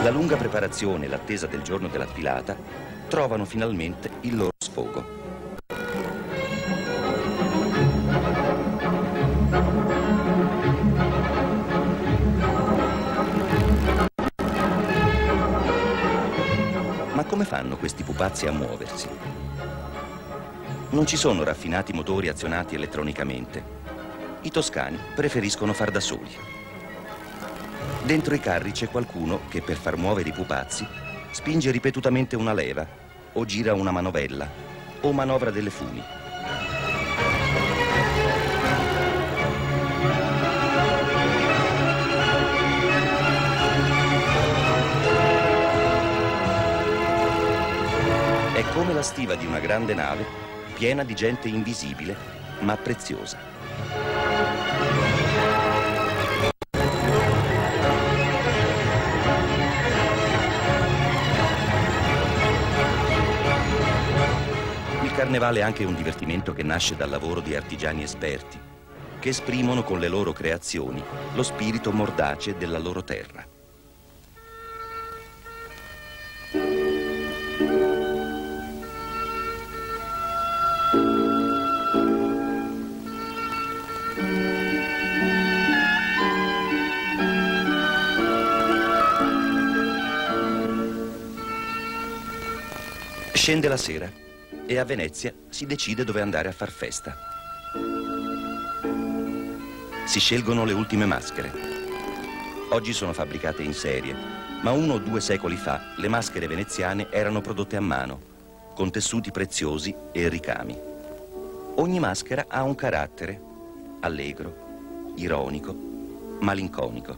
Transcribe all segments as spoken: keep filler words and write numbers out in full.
La lunga preparazione e l'attesa del giorno della sfilata trovano finalmente il loro sfogo. Ma come fanno questi pupazzi a muoversi? Non ci sono raffinati motori azionati elettronicamente. I toscani preferiscono far da soli. Dentro i carri c'è qualcuno che per far muovere i pupazzi spinge ripetutamente una leva o gira una manovella o manovra delle funi. È come la stiva di una grande nave piena di gente invisibile ma preziosa. Il carnevale è anche un divertimento che nasce dal lavoro di artigiani esperti, che esprimono con le loro creazioni lo spirito mordace della loro terra. Scende la sera e a Venezia si decide dove andare a far festa. Si scelgono le ultime maschere. Oggi sono fabbricate in serie, ma uno o due secoli fa le maschere veneziane erano prodotte a mano, con tessuti preziosi e ricami. Ogni maschera ha un carattere allegro, ironico, malinconico.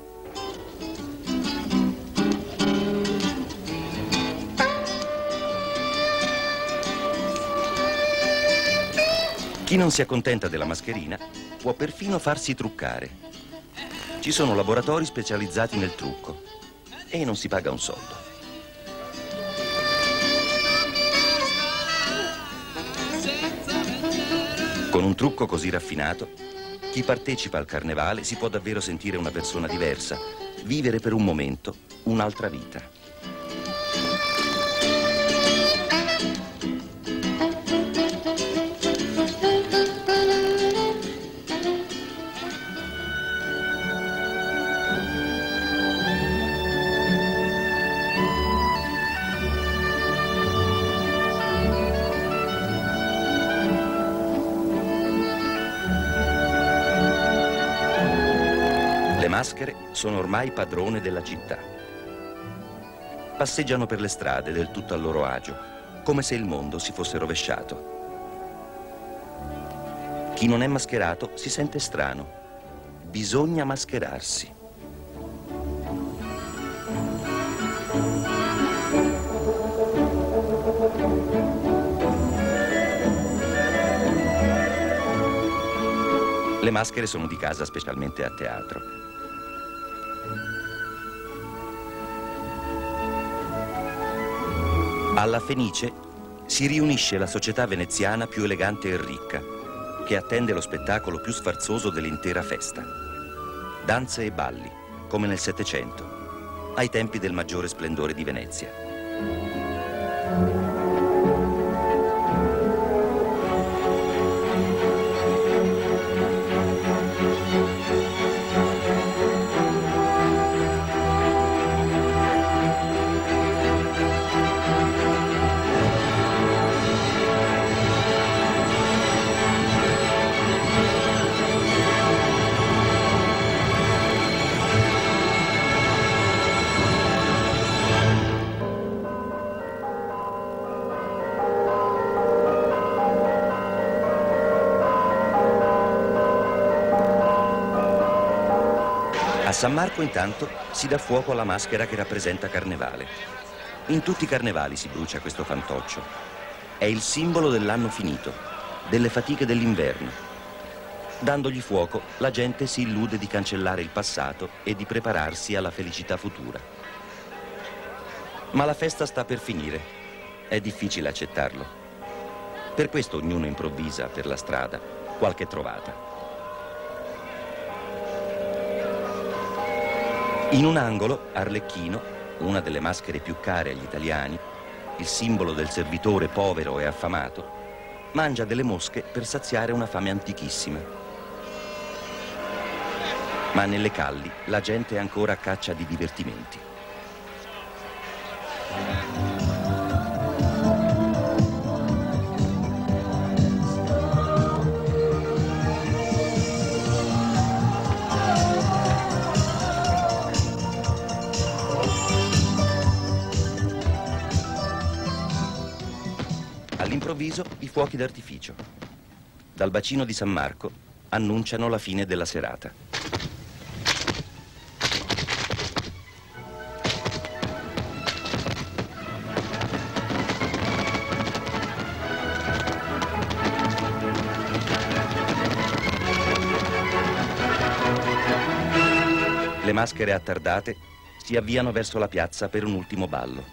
Chi non si accontenta della mascherina può perfino farsi truccare. Ci sono laboratori specializzati nel trucco e non si paga un soldo. Con un trucco così raffinato, chi partecipa al carnevale si può davvero sentire una persona diversa, vivere per un momento un'altra vita. Le maschere sono ormai padrone della città. Passeggiano per le strade del tutto a loro agio, come se il mondo si fosse rovesciato. Chi non è mascherato si sente strano. Bisogna mascherarsi. Le maschere sono di casa specialmente a teatro. Alla Fenice si riunisce la società veneziana più elegante e ricca, che attende lo spettacolo più sfarzoso dell'intera festa. Danze e balli, come nel Settecento, ai tempi del maggiore splendore di Venezia. A San Marco intanto si dà fuoco alla maschera che rappresenta Carnevale. In tutti i carnevali si brucia questo fantoccio. È il simbolo dell'anno finito, delle fatiche dell'inverno. Dandogli fuoco, la gente si illude di cancellare il passato e di prepararsi alla felicità futura. Ma la festa sta per finire. È difficile accettarlo. Per questo ognuno improvvisa per la strada qualche trovata. In un angolo, Arlecchino una delle maschere più care agli italiani, il simbolo del servitore povero e affamato, mangia delle mosche per saziare una fame antichissima. Ma nelle calli la gente è ancora a caccia di divertimenti. All'improvviso i fuochi d'artificio. Dal bacino di San Marco annunciano la fine della serata. Le maschere attardate si avviano verso la piazza per un ultimo ballo.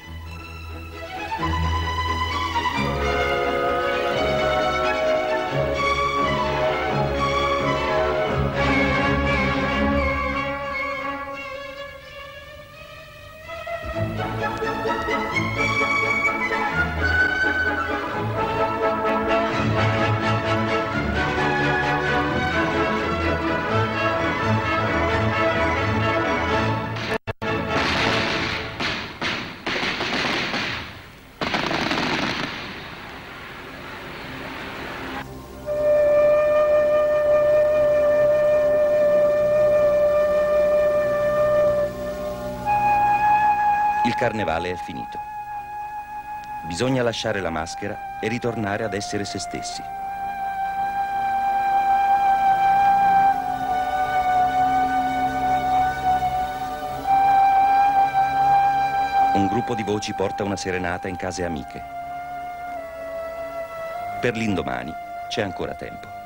Il carnevale è finito. Bisogna lasciare la maschera e ritornare ad essere se stessi. Un gruppo di voci porta una serenata in case amiche. Per l'indomani c'è ancora tempo.